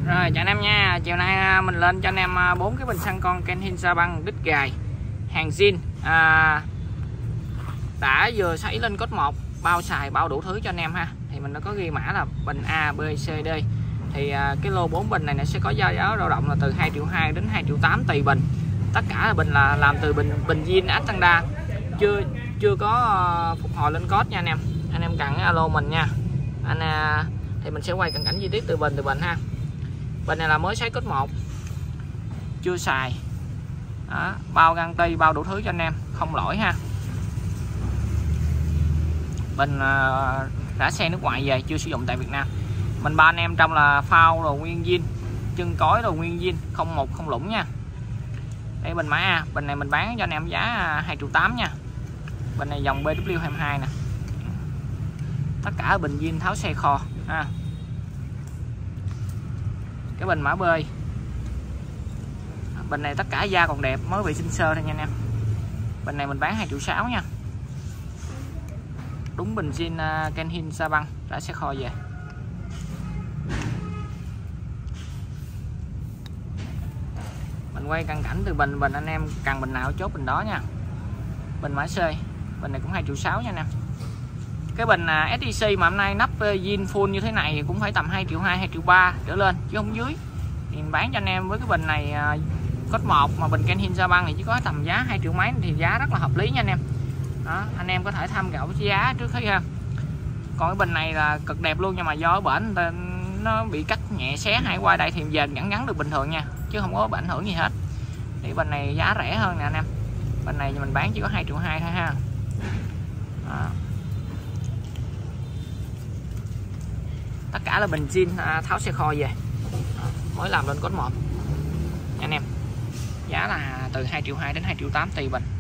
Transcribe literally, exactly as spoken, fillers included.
Rồi chào anh em nha, chiều nay mình lên cho anh em bốn cái bình xăng con Kenhin Saban đít gài hàng zin, à, đã vừa sấy lên code một, bao xài bao đủ thứ cho anh em ha. Thì mình đã có ghi mã là bình A, B, C, D. Thì à, cái lô bốn bình này nó sẽ có giá giá dao động là từ hai triệu hai đến hai triệu tám tùy bình. Tất cả là bình là làm từ bình bình zin Astanda, chưa chưa có phục hồi lên code nha anh em. Anh em cần alo mình nha. Anh à, thì mình sẽ quay cận cảnh chi tiết từ bình từ bình ha. Bình này là mới sấy code một, chưa xài. Đó, bao garanti bao đủ thứ cho anh em, không lỗi ha. Bình đã xe nước ngoài về, chưa sử dụng tại Việt Nam. Mình ba anh em trong là phao đồ nguyên zin, chân cối đồ nguyên zin, không một không lũng nha. Đây bình mã A, bình này mình bán cho anh em giá hai triệu tám nha. Bình này dòng B W hai mươi hai nè. Tất cả bình zin tháo xe kho ha. Cái bình mã B, bình này tất cả da còn đẹp, mới vệ sinh sơ thôi nha anh em. Bình này mình bán hai triệu sáu nha. Đúng bình zin uh, Kenhin Saban đã xe kho về. Mình quay cận cảnh từ bình bình anh em cần bình nào chốt bình đó nha. Bình mã C, bình này cũng hai triệu sáu nha anh em. Cái bình uh, S E C mà hôm nay nắp uh, zin full như thế này cũng phải tầm hai triệu hai, hai triệu ba trở lên chứ không dưới. Thì mình bán cho anh em với cái bình này uh, code một mà bình Kenhin Saban thì chỉ có tầm giá hai triệu mấy, thì giá rất là hợp lý nha anh em. Đó, anh em có thể tham khảo giá trước khi ha. Còn cái bình này là cực đẹp luôn, nhưng mà do bển nó bị cắt nhẹ xé hay qua đây thì giờ vẫn gắn được bình thường nha, chứ không có bị ảnh hưởng gì hết. Thì bình này giá rẻ hơn nè anh em. Bình này mình bán chỉ có hai triệu hai thôi ha. Đó. Tất cả là bình zin tháo xe kho về. Đó, mới làm lên code một nha anh em. Giá là từ hai triệu hai đến hai triệu tám tùy bình.